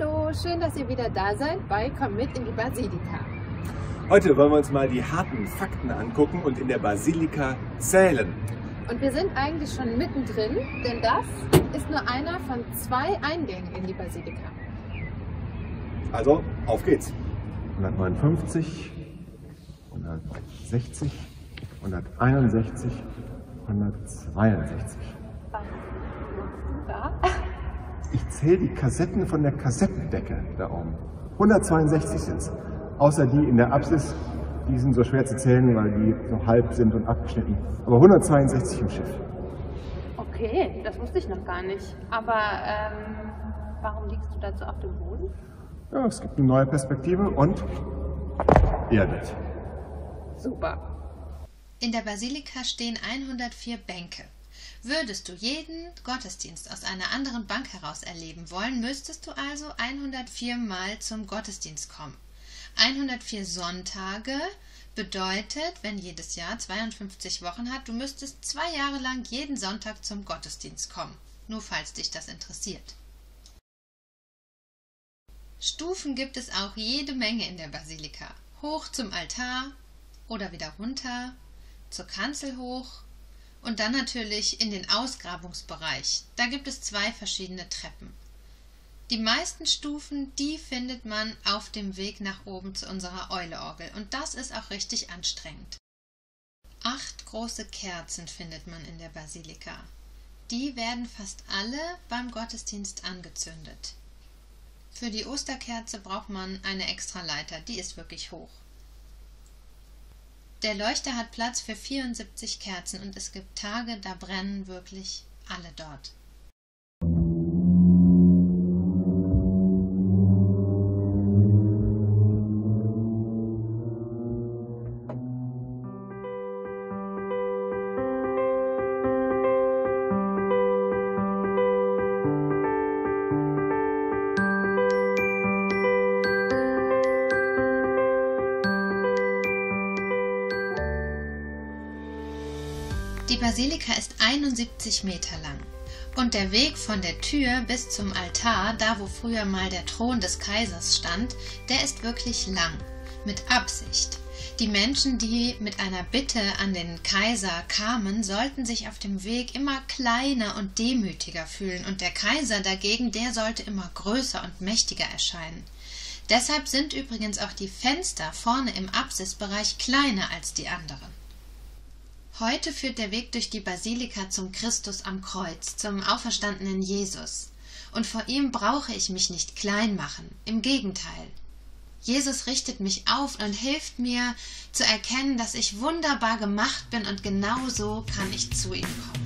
Hallo, schön, dass ihr wieder da seid bei Komm mit in die Basilika. Heute wollen wir uns mal die harten Fakten angucken und in der Basilika zählen. Und wir sind eigentlich schon mittendrin, denn das ist nur einer von 2 Eingängen in die Basilika. Also, auf geht's. 159, 160, 161, 162. Was machst du da? Ich zähle die Kassetten von der Kassettendecke da oben. 162 sind es. Außer die in der Apsis, die sind so schwer zu zählen, weil die so halb sind und abgeschnitten. Aber 162 im Schiff. Okay, das wusste ich noch gar nicht. Aber warum liegst du dazu auf dem Boden? Ja, es gibt eine neue Perspektive und erdet. Super. In der Basilika stehen 104 Bänke. Würdest du jeden Gottesdienst aus einer anderen Bank heraus erleben wollen, müsstest du also 104 Mal zum Gottesdienst kommen. 104 Sonntage bedeutet, wenn jedes Jahr 52 Wochen hat, du müsstest 2 Jahre lang jeden Sonntag zum Gottesdienst kommen. Nur falls dich das interessiert. Stufen gibt es auch jede Menge in der Basilika. Hoch zum Altar oder wieder runter, zur Kanzel hoch und dann natürlich in den Ausgrabungsbereich. Da gibt es 2 verschiedene Treppen. Die meisten Stufen, die findet man auf dem Weg nach oben zu unserer Euleorgel und das ist auch richtig anstrengend. 8 große Kerzen findet man in der Basilika. Die werden fast alle beim Gottesdienst angezündet. Für die Osterkerze braucht man eine Extraleiter, die ist wirklich hoch. Der Leuchter hat Platz für 74 Kerzen und es gibt Tage, da brennen wirklich alle dort. Die Basilika ist 71 Meter lang und der Weg von der Tür bis zum Altar, da wo früher mal der Thron des Kaisers stand, der ist wirklich lang, mit Absicht. Die Menschen, die mit einer Bitte an den Kaiser kamen, sollten sich auf dem Weg immer kleiner und demütiger fühlen und der Kaiser dagegen, der sollte immer größer und mächtiger erscheinen. Deshalb sind übrigens auch die Fenster vorne im Apsisbereich kleiner als die anderen. Heute führt der Weg durch die Basilika zum Christus am Kreuz, zum auferstandenen Jesus. Und vor ihm brauche ich mich nicht klein machen, im Gegenteil. Jesus richtet mich auf und hilft mir zu erkennen, dass ich wunderbar gemacht bin und genau so kann ich zu ihm kommen.